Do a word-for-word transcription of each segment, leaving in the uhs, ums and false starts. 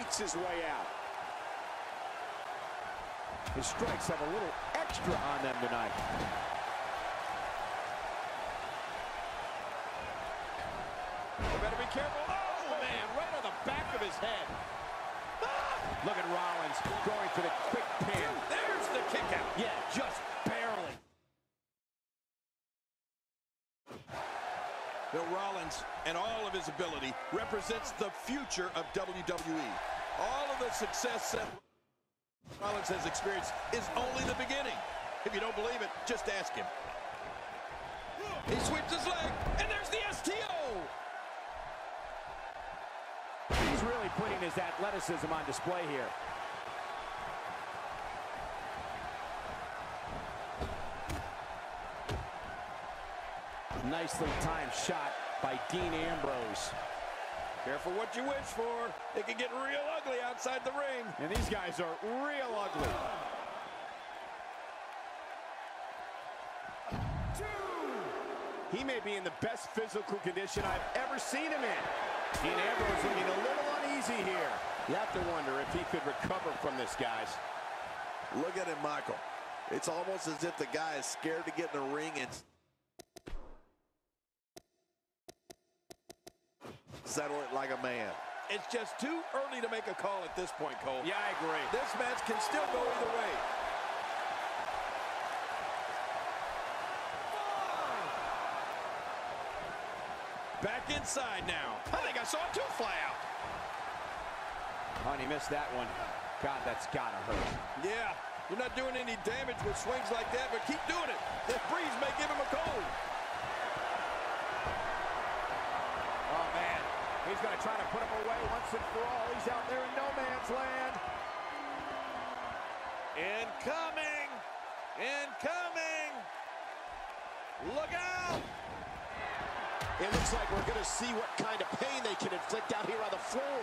fakes his way out. His strikes have a little extra on them tonight. You better be careful. Oh, man, right on the back of his head. Ah! Look at Rollins going for the quick pin. There's the kick out. Yeah, just barely. Bill Rollins and all of his ability represents the future of W W E. All of the success Seth Rollins has experienced is only the beginning. If you don't believe it, just ask him. He sweeps his leg, and there's the S T O! He's really putting his athleticism on display here. Nicely timed shot by Dean Ambrose. Careful what you wish for. It can get real ugly outside the ring. And these guys are real ugly. Two. He may be in the best physical condition I've ever seen him in. Dean Ambrose looking a little uneasy here. You have to wonder if he could recover from this, guys. Look at him, Michael. It's almost as if the guy is scared to get in the ring and settle it like a man. It's just too early to make a call at this point, Cole. Yeah, I agree. This match can still go either way. Back inside now. I think I saw a tooth fly out. Oh, and he missed that one. God, that's gotta hurt. Yeah, you're not doing any damage with swings like that, but keep doing it. This breeze may give him a cold. Oh, man. He's going to try to put him away once and for all. He's out there in no man's land. Incoming! Incoming! Look out! It looks like we're going to see what kind of pain they can inflict out here on the floor.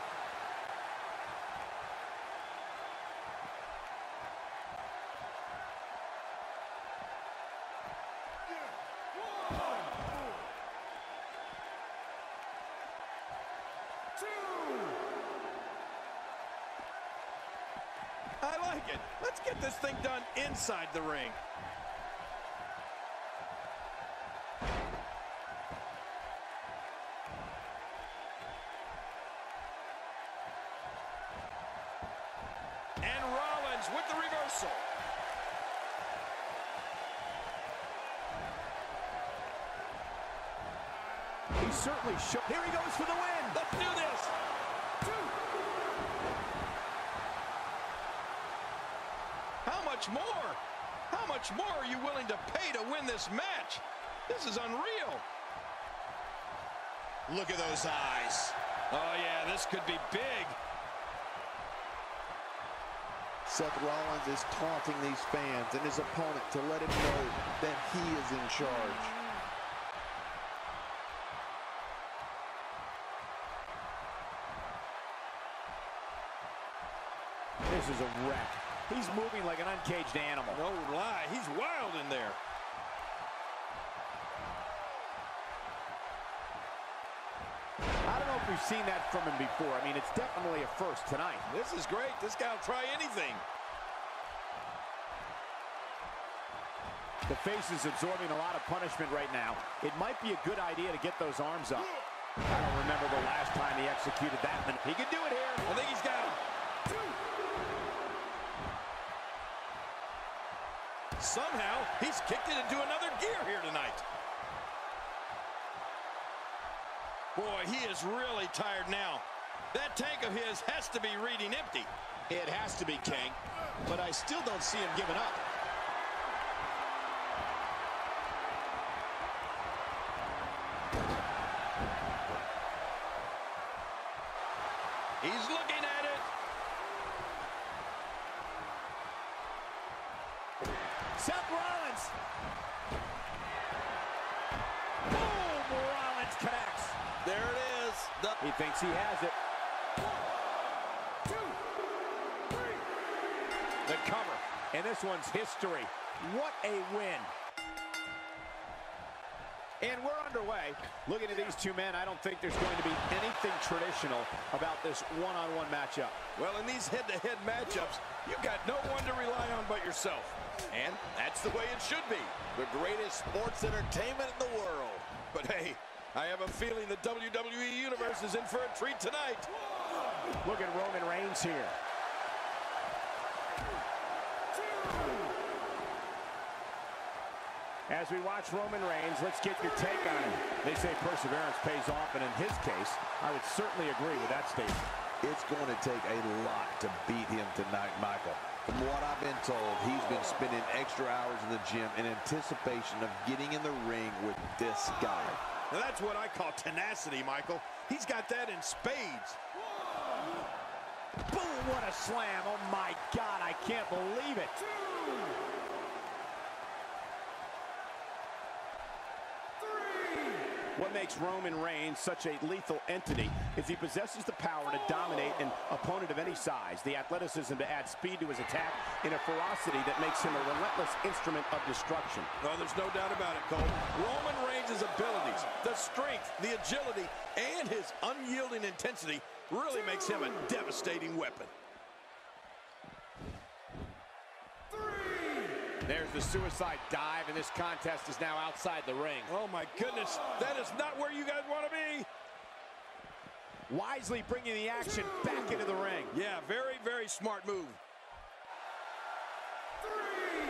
I like it. Let's get this thing done inside the ring. And Rollins with the reversal. He certainly shook. Here he goes for the win. Let's do this. How much more? How much more are you willing to pay to win this match? This is unreal. Look at those eyes. Oh, yeah, this could be big. Seth Rollins is taunting these fans and his opponent to let him know that he is in charge. This is a wreck. He's moving like an uncaged animal. No lie, he's wild in there. I don't know if we've seen that from him before. I mean, it's definitely a first tonight. This is great. This guy will try anything. The face is absorbing a lot of punishment right now. It might be a good idea to get those arms up. I don't remember the last time he executed that. He can do it here. I think he's got him. Somehow, he's kicked it into another gear here tonight. Boy, he is really tired now. That tank of his has to be reading empty. It has to be, King, but I still don't see him giving up. He's looking at it. Seth Rollins. Boom! Rollins connects. There it is. The He thinks he has it. One, two, three. The cover. And this one's history. What a win. And we're underway. Looking at these two men, I don't think there's going to be anything traditional about this one-on-one matchup. Well, in these head-to-head matchups, you've got no one to rely on but yourself. And that's the way it should be. The greatest sports entertainment in the world. But hey, I have a feeling the W W E Universe is in for a treat tonight. Look at Roman Reigns here. As we watch Roman Reigns, let's get your take on him. They say perseverance pays off, and in his case, I would certainly agree with that statement. It's going to take a lot to beat him tonight, Michael. From what I've been told, he's been spending extra hours in the gym in anticipation of getting in the ring with this guy. Now that's what I call tenacity, Michael. He's got that in spades. Boom, what a slam. Oh my God, I can't believe it. What makes Roman Reigns such a lethal entity is he possesses the power to dominate an opponent of any size, the athleticism to add speed to his attack, and a ferocity that makes him a relentless instrument of destruction. Oh, there's no doubt about it, Cole. Roman Reigns' abilities, the strength, the agility, and his unyielding intensity really makes him a devastating weapon. There's the suicide dive, and this contest is now outside the ring. Oh, my goodness. That is not where you guys want to be. Wisely bringing the action back into the ring. Yeah, very, very smart move. Three.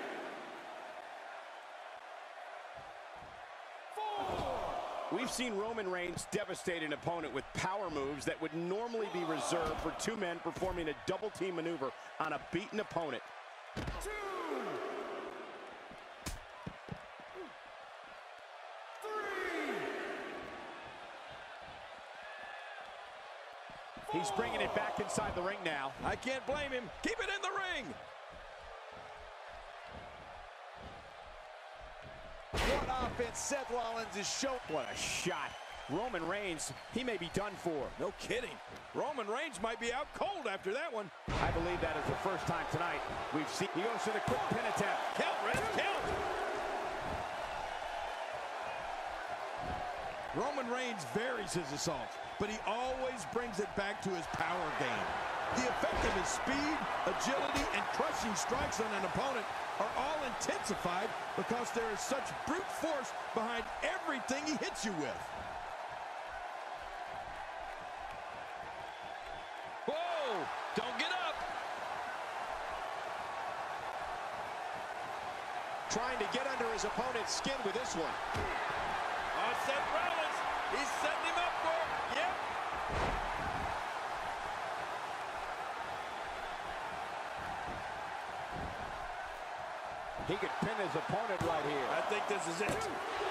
Four. We've seen Roman Reigns devastate an opponent with power moves that would normally be reserved for two men performing a double-team maneuver on a beaten opponent. Two. He's bringing it back inside the ring now. I can't blame him. Keep it in the ring. What offense Seth Rollins is showing. What a shot. Roman Reigns, he may be done for. No kidding. Roman Reigns might be out cold after that one. I believe that is the first time tonight we've seen. He goes for the quick pin attempt. Count, Ref, count. Roman Reigns varies his assaults, but he always brings it back to his power game. The effect of his speed, agility, and crushing strikes on an opponent are all intensified because there is such brute force behind everything he hits you with. Whoa! Don't get up! Trying to get under his opponent's skin with this one. Oh, Seth Rollins, he's setting him up for it. Yep. He could pin his opponent right here. I think this is it.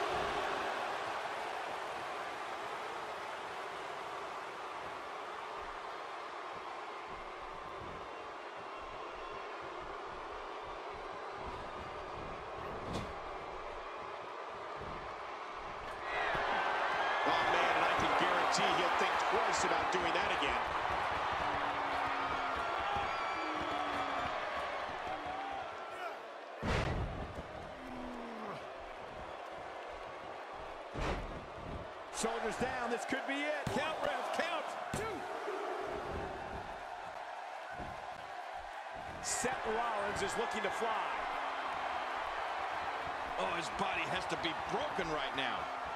He'll think twice about doing that again. Shoulders down, this could be it. Count, Ref, count. Two. Seth Rollins is looking to fly. Oh, his body has to be broken right now.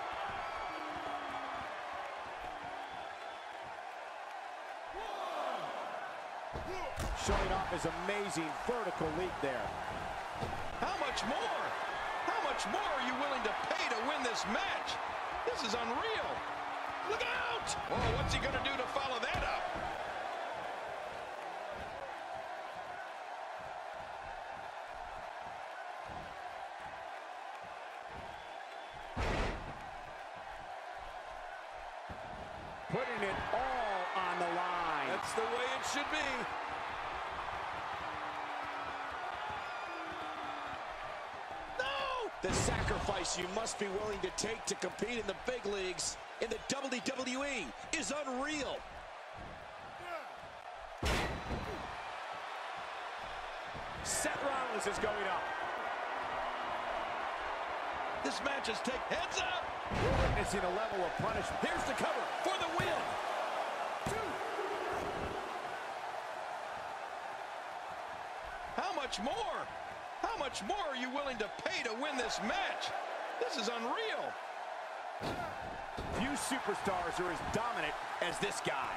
Showing off his amazing vertical leap there. How much more? How much more are you willing to pay to win this match? This is unreal. Look out! Oh, what's he going to do to follow that up? Putting it all on the line. That's the way it should be. The sacrifice you must be willing to take to compete in the big leagues in the W W E is unreal. Seth Rollins is going up. This match is take heads up. We're witnessing a level of punishment. Here's the cover for the win. Two. How much more? How much more are you willing to pay to win this match? This is unreal. Few superstars are as dominant as this guy.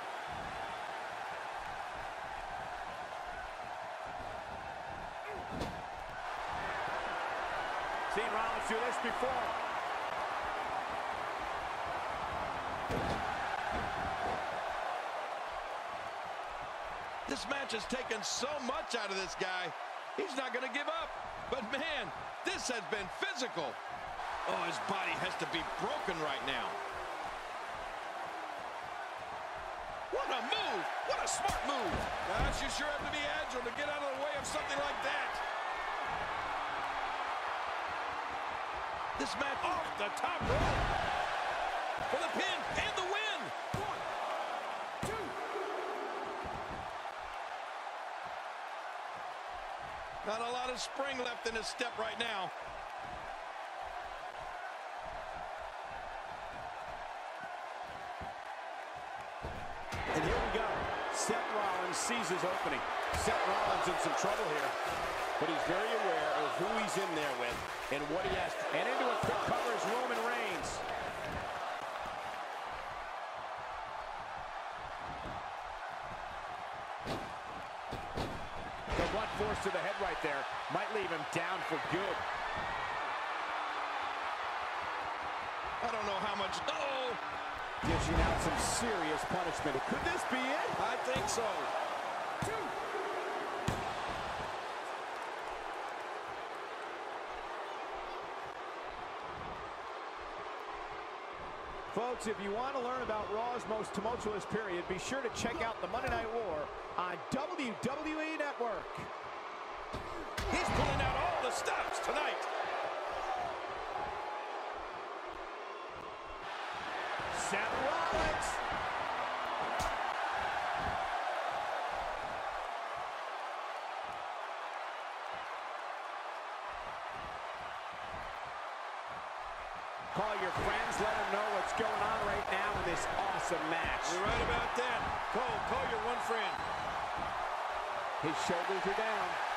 Seen Rollins do this before. This match has taken so much out of this guy. He's not going to give up. But man, this has been physical. Oh, his body has to be broken right now. What a move! What a smart move! Gosh, you sure have to be agile to get out of the way of something like that. This match off the top rope for the pin and the win. One, two. Not a lot of spring left in his step right now. And here we go. Seth Rollins sees his opening. Seth Rollins in some trouble here, but he's very aware of who he's in there with and what he has. And into a quick cover is Roman Reigns. The blunt force to the head right there might leave him down for good. I don't know how much. Oh! Dishing out some serious punishment. Could this be it? I think so. Two. Folks, if you want to learn about Raw's most tumultuous period, be sure to check out the Monday Night War on W W E Network. He's pulling out all the stops tonight. Seth Rollins. Call your friends, let them know what's going on right now in this awesome match. You're right about that. Cole, call your one friend. His shoulders are down.